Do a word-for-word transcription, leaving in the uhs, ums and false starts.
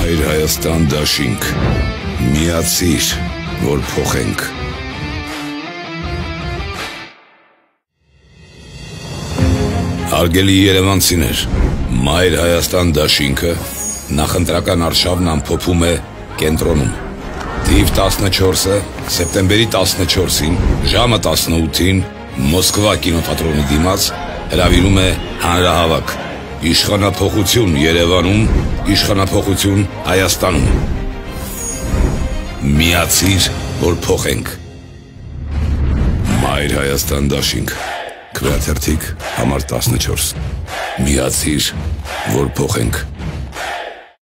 Մայր Հայաստան դաշինք, միացիր, որ փոխենք։ Հարգելի երևանցիներ, Մայր Հայաստան դաշինքը նախընտրական արշավն ամփոփում է կենտրոնում։ Թիվ տասնչորսը, սեպտեմբերի տասնչորսին, ժամը տասնութին, Մոսկվա կինոթատրոնի դիմաց հրավիրում է հանրահավաք։ Իշխանափոխություն Երևանում, իշխանափոխություն Հայաստանում։ Միացիր, որ փոխենք։ Մայր Հայաստան դաշինք, Քվեաթերթիկ, համար տասնչորս։ Միացիր, որ փոխենք։